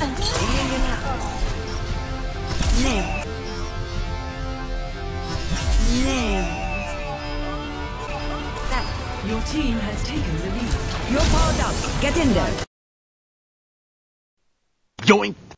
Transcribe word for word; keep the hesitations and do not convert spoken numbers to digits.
Nailed. Nailed. That. Your team has taken the lead. You're powered up. Get in there. Yoink!